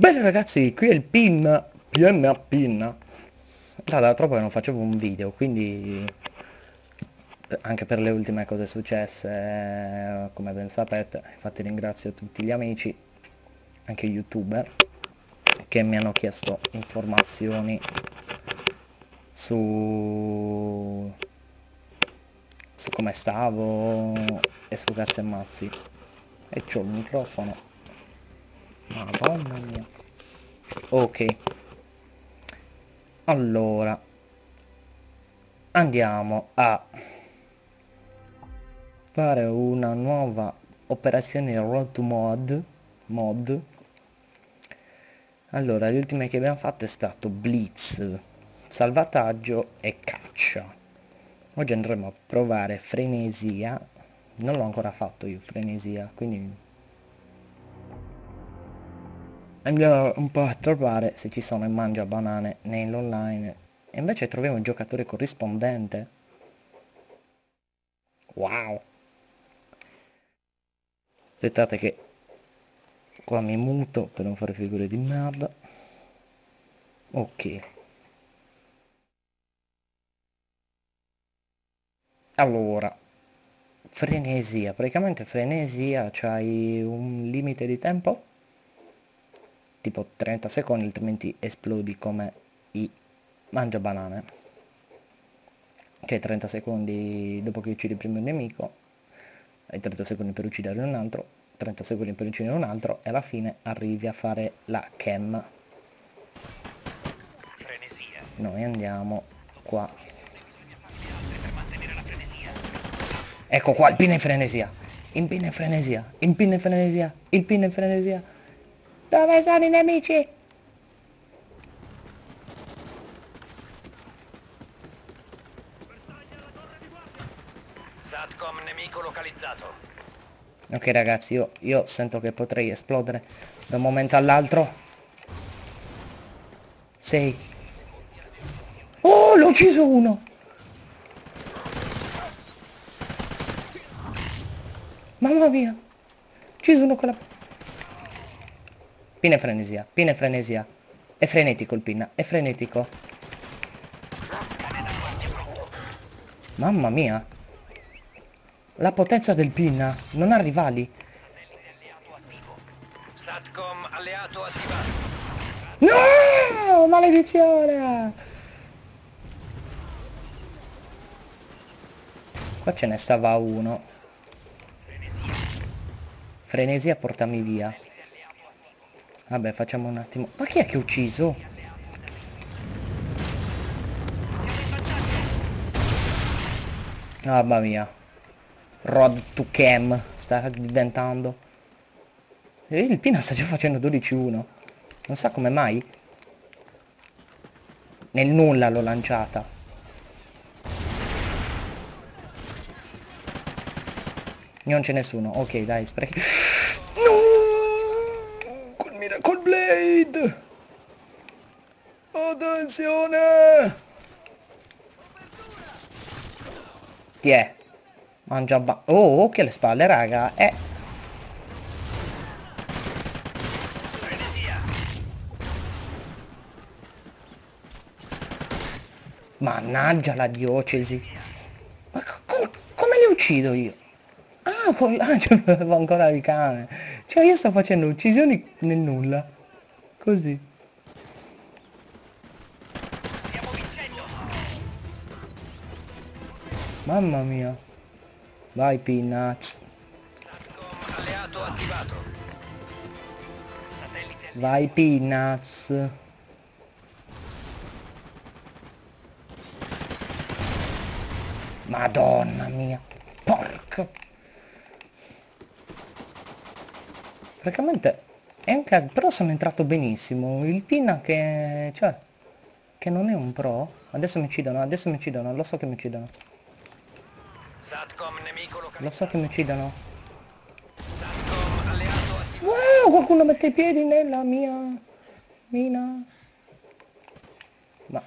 Bene ragazzi, qui è il PN. Da troppo che non facevo un video, quindi anche per le ultime cose successe, come ben sapete, infatti ringrazio tutti gli amici, anche youtuber, che mi hanno chiesto informazioni su, su come stavo e su cazzi e mazzi. E c'ho il microfono. Madonna mia. Ok, allora andiamo a fare una nuova operazione road to mod. Allora, le ultime che abbiamo fatto è stato blitz, salvataggio e caccia. Oggi andremo a provare frenesia. Non l'ho ancora fatto io frenesia, quindi andiamo un po' a trovare se ci sono i mangia banane nell'online. E invece troviamo il giocatore corrispondente. Wow. Aspettate che qua mi muto per non fare figure di merda. Ok. Allora, frenesia. Praticamente frenesia, c'hai un limite di tempo? Tipo 30 secondi, altrimenti esplodi come i mangia banane. Cioè 30 secondi dopo che uccidi il primo nemico, hai 30 secondi per uccidere un altro, 30 secondi per uccidere un altro e alla fine arrivi a fare la cam. Noi andiamo qua. Ecco qua il pin in frenesia. Il pin in frenesia. Il pin in frenesia. Il pin in frenesia. Dove sono i nemici? SATCOM nemico localizzato. Ok ragazzi, io sento che potrei esplodere da un momento all'altro. 6. Oh, l'ho ucciso uno! Mamma mia! Ucciso uno con la... Pin e frenesia, pin e frenesia. È frenetico il pin, è frenetico. Mamma mia! La potenza del pin non ha rivali. Satellite alleato attivo. SATCOM alleato attivato. No! Maledizione! Qua ce ne stava uno. Frenesia, portami via. Satellite alleato attivo. Vabbè, facciamo un attimo. Ma chi è che ho ucciso? Alleato in arrivo. Siamo in vantaggio. Mamma mia. Road to Cam sta diventando. E il Pina sta già facendo 12-1. Non sa come mai. Nel nulla l'ho lanciata. Non c'è nessuno. Ok, dai, sprechi. No! Col Miracle Blade! Attenzione! Ti è? Mangia oh, occhio alle spalle, raga. Frenesia. Mannaggia la diocesi. Ma come li uccido io? Ah, poi c'avevo ancora il cane. Cioè io sto facendo uccisioni nel nulla. Così. Stiamo vincendo. Mamma mia. Vai Peanuts. SATCOM alleato attivato. Satellite Vai alleato attivo. Peanuts. Madonna mia. Porco. Praticamente è anche... Però sono entrato benissimo. Il Pina che... Cioè... Che non è un pro. Adesso mi uccidono, adesso mi uccidono. Lo so che mi uccidono. SATCOM nemico Lo so che mi localizzato. uccidono. SATCOM alleato attivato. Wow, qualcuno mette i piedi nella mia mina. Ma...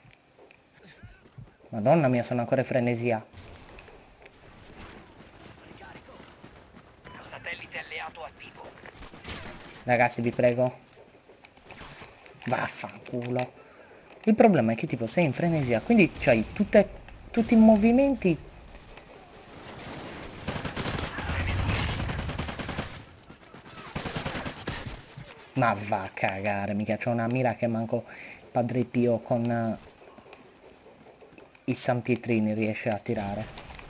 Madonna mia, sono ancora in frenesia. Satellite alleato attivo. Ragazzi, vi prego. Vaffanculo. Il problema è che tipo sei in frenesia, quindi c'hai tutti i movimenti. Ma va a cagare, mica c'ho una mira che manco Padre Pio con i San Pietrini riesce a tirare.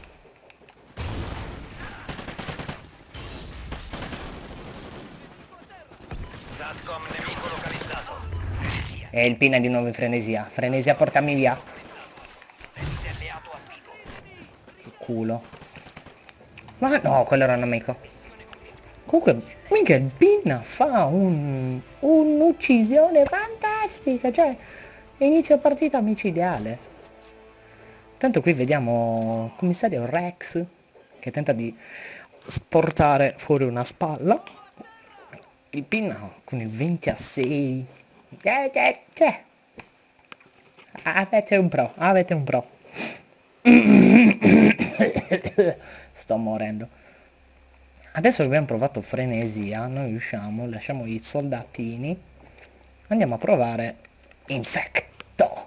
SATCOM nemico localizzato. Frenesia. E il pin è di nuovo in frenesia. Frenesia, portami via. Ente alleato attivo. Che culo. Ma no, quello era un amico. Comunque, minchia, il pin fa un'uccisione fantastica. Cioè, inizio partita micidiale. Tanto qui vediamo il commissario Rex che tenta di sportare fuori una spalla. Il pin con il 20-6. Cioè, avete un pro, avete un pro. Sto morendo. Adesso che abbiamo provato frenesia, noi usciamo, lasciamo i soldatini, andiamo a provare infecto.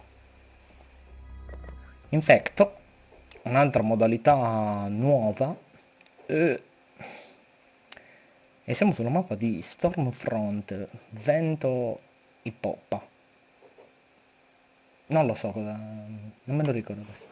Infecto, un'altra modalità nuova, e siamo sulla mappa di Stormfront, vento i poppa. Non lo so cosa, non me lo ricordo adesso.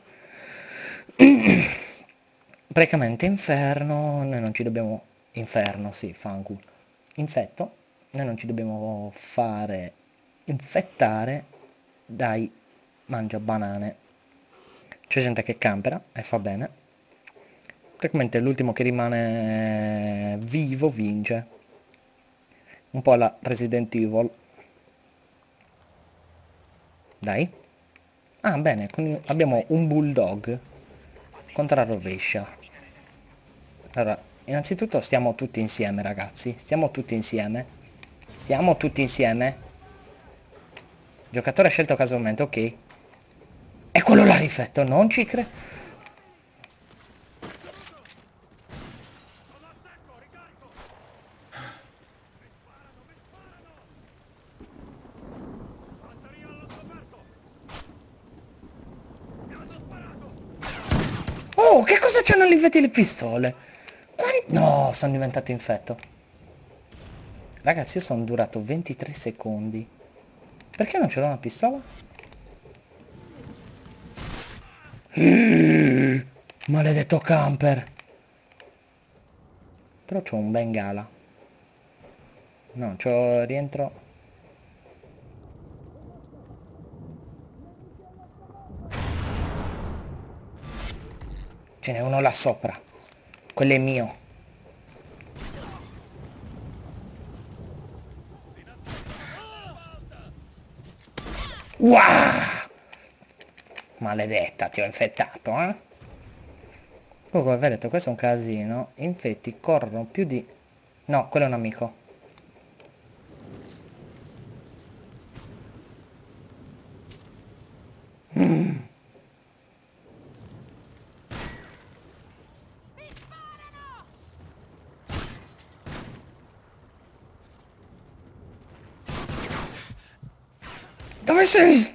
Praticamente inferno, noi non ci dobbiamo... Inferno, sì, fanculo. Infetto, noi non ci dobbiamo fare infettare dai mangiabanane. C'è gente che campera e fa bene. Praticamente l'ultimo che rimane vivo vince. Un po' alla Resident Evil. Dai. Ah, bene, abbiamo un bulldog contro la rovescia. Allora, innanzitutto stiamo tutti insieme, ragazzi. Stiamo tutti insieme. Stiamo tutti insieme. Giocatore scelto casualmente, ok. E quello là rifletto, non ci credo. Oh, che cosa c'hanno gli infetti le pistole? No, sono diventato infetto. Ragazzi, io sono durato 23 secondi. Perché non ce l'ho una pistola? Maledetto camper. Però c'ho un bengala. No, c'ho rientro. Ce n'è uno là sopra. Quello è mio. Wow! Maledetta, ti ho infettato, eh? Come avete detto, questo è un casino. Infetti corrono più di... No, quello è un amico. Dove sei?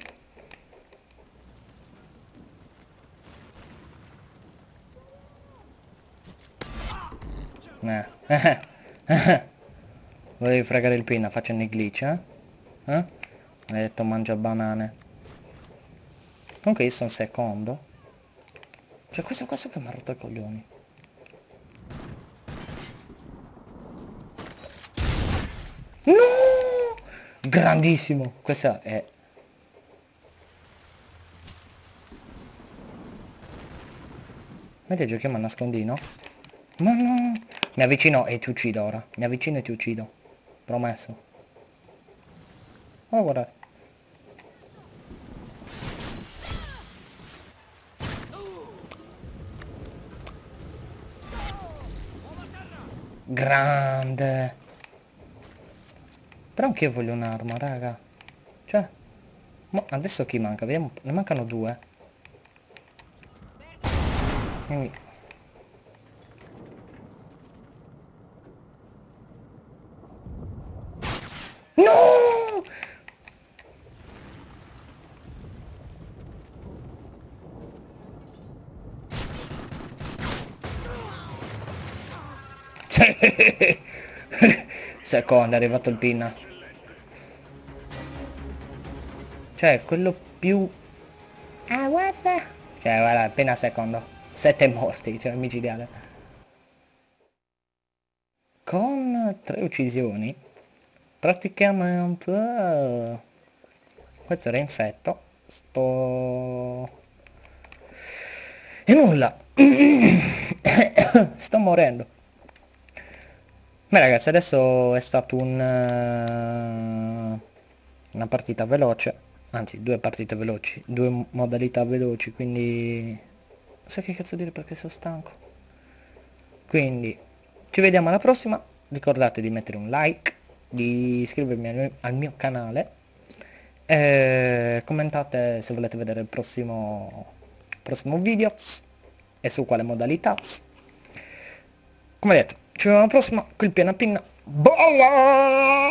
Volevi fregare il pinna facendo i glitch, eh? Eh? Hai detto mangia banane. Comunque io sono secondo. Cioè questo che mi ha rotto i coglioni. No! Grandissimo! Questa è... Mentre giochiamo a nascondino? Ma no! Mi avvicino e ti uccido ora. Mi avvicino e ti uccido. Promesso. Oh, guarda. Grande. Però anche io voglio un'arma, raga. Cioè... Ma adesso chi manca? Vediamo. Ne mancano due. Quindi... No! Secondo, è arrivato il pin. Cioè, quello più... Ah, guarda! Cioè, guarda, appena secondo. 7 morti, cioè, micidiale. Con 3 uccisioni, praticamente... questo era infetto. Sto... E nulla! Sto morendo. Beh ragazzi, adesso è stato una partita veloce, anzi due partite veloci, due modalità veloci, quindi non so che cazzo dire perché sono stanco. Quindi ci vediamo alla prossima, ricordate di mettere un like, di iscrivervi al mio canale, e commentate se volete vedere il prossimo video e su quale modalità. Come detto, ci vediamo alla prossima, qui il piano pinna. Bolla!